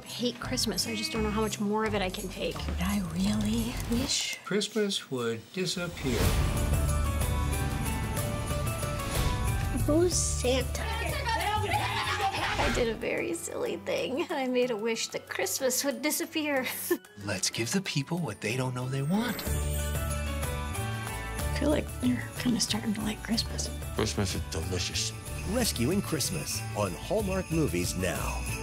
don't hate Christmas. I just don't know how much more of it I can take. But I really wish Christmas would disappear. Who's Santa? I did a very silly thing. I made a wish that Christmas would disappear. Let's give the people what they don't know they want. I feel like you're kind of starting to like Christmas. Christmas is delicious. Rescuing Christmas on Hallmark Movies now.